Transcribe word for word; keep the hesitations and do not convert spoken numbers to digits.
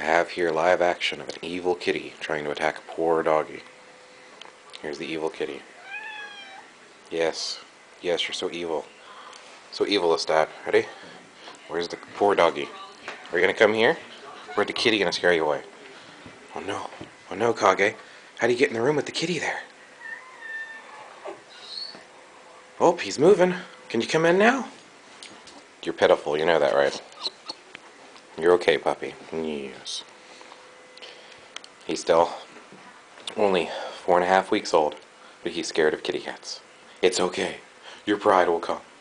have here live action of an evil kitty trying to attack a poor doggy. Here's the evil kitty. Yes. Yes, you're so evil. So evil, Lestat. Ready? Where's the poor doggy? Are you gonna come here? Where's the kitty gonna scare you away? Oh no. Oh no, Kage. How do you get in the room with the kitty there? Oh, he's moving. Can you come in now? You're pitiful, you know that, right? You're okay, puppy. Yes. He's still only four and a half weeks old, but he's scared of kitty cats. It's okay. Your pride will come.